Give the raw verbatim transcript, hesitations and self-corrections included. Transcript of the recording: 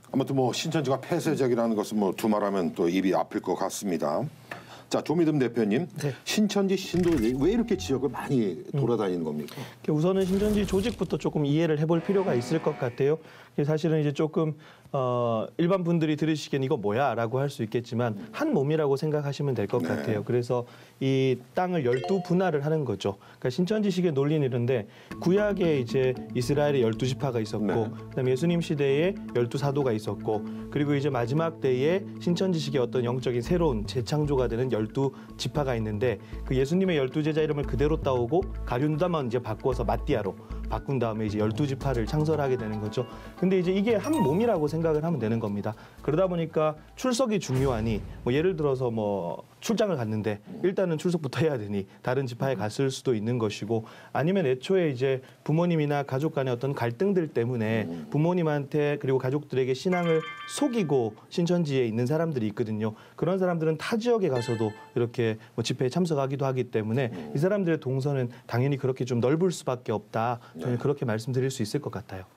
아무튼 뭐 신천지가 폐쇄적이라는 것은 뭐 두말하면 또 입이 아플 것 같습니다. 자, 조미듬 대표님, 네. 신천지 신도들이 왜 이렇게 지역을 많이 돌아다니는 겁니까? 우선은 신천지 조직부터 조금 이해를 해볼 필요가 있을 것 같아요. 사실은 이제 조금 어, 일반 분들이 들으시기엔 이거 뭐야라고 할 수 있겠지만 한 몸이라고 생각하시면 될 것 네. 같아요. 그래서 이 땅을 열두 분할을 하는 거죠. 그러니까 신천지식의 논리는 이런데 구약에 이제 이스라엘의 열두 지파가 있었고, 네. 그다음에 예수님 시대에 열두 사도가 있었고, 그리고 이제 마지막 때에 신천지식의 어떤 영적인 새로운 재창조가 되는 열두 지파가 있는데 그 예수님의 열두 제자 이름을 그대로 따오고 가룟유다만 이제 바꿔서 마띠아로 바꾼 다음에 이제 열두 지파를 창설하게 되는 거죠. 근데 이제 이게 한 몸이라고 생각을 하면 되는 겁니다. 그러다 보니까 출석이 중요하니 뭐 예를 들어서 뭐 출장을 갔는데 일단은 출석부터 해야 되니 다른 지파에 갔을 수도 있는 것이고, 아니면 애초에 이제 부모님이나 가족 간의 어떤 갈등들 때문에 부모님한테 그리고 가족들에게 신앙을 속이고 신천지에 있는 사람들이 있거든요. 그런 사람들은 타 지역에 가서도 이렇게 뭐 집회에 참석하기도 하기 때문에 이 사람들의 동선은 당연히 그렇게 좀 넓을 수밖에 없다. 저는 그렇게 말씀드릴 수 있을 것 같아요.